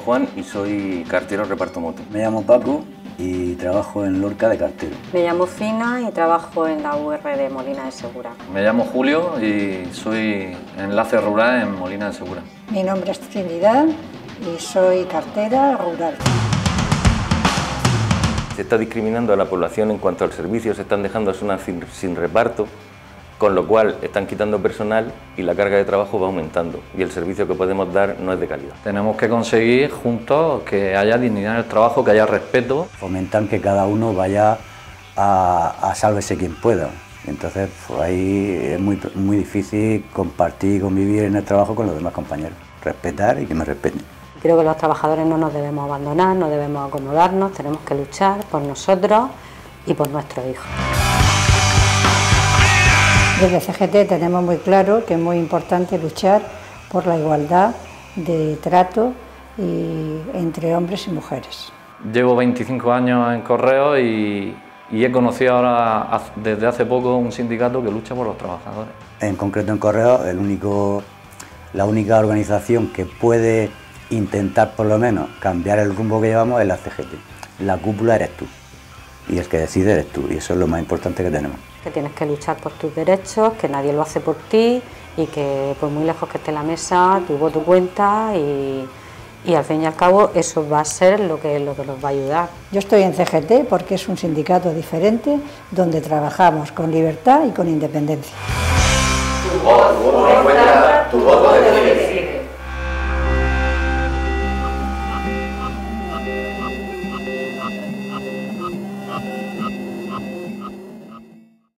Juan y soy cartero reparto moto. Me llamo Paco y trabajo en Lorca de cartero. Me llamo Fina y trabajo en la UR de Molina de Segura. Me llamo Julio y soy enlace rural en Molina de Segura. Mi nombre es Trinidad y soy cartera rural. Se está discriminando a la población en cuanto al servicio, se están dejando a zonas sin reparto, con lo cual están quitando personal y la carga de trabajo va aumentando y el servicio que podemos dar no es de calidad. Tenemos que conseguir juntos que haya dignidad en el trabajo, que haya respeto. Fomentan que cada uno vaya a sálvese quien pueda. Entonces pues ahí es muy difícil compartir y convivir en el trabajo con los demás compañeros. Respetar y que me respeten. Creo que los trabajadores no nos debemos abandonar, no debemos acomodarnos, tenemos que luchar por nosotros y por nuestros hijos. Desde CGT tenemos muy claro que es muy importante luchar por la igualdad de trato entre hombres y mujeres. Llevo 25 años en Correos y he conocido ahora, desde hace poco, un sindicato que lucha por los trabajadores. En concreto en Correos, la única organización que puede intentar por lo menos cambiar el rumbo que llevamos es la CGT. La cúpula eres tú y el que decide eres tú y eso es lo más importante que tenemos. Que tienes que luchar por tus derechos, que nadie lo hace por ti y que por muy lejos que esté la mesa, tu voto cuenta y al fin y al cabo eso va a ser lo que nos va a ayudar. Yo estoy en CGT porque es un sindicato diferente donde trabajamos con libertad y con independencia. Tu voto cuenta, tu voto decide.